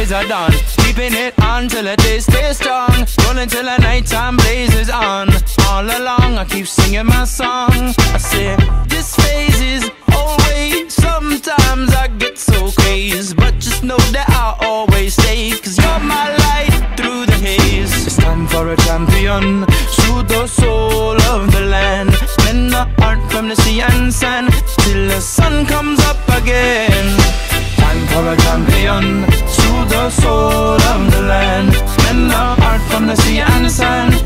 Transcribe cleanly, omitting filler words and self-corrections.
days are done. Keeping it on till the day stays strong. Rolling till the nighttime blazes on. All along I keep singing my song. I say, this phase is always. Sometimes I get so crazed, but just know that I'll always stay. Cause you're my light through the haze. It's time for a champion. Soothe the soul of the land. Mend the heart from the sea and sand till the sun comes up again. Time for a champion. Soothe the soul of the land. Mend the heart from the sea and sand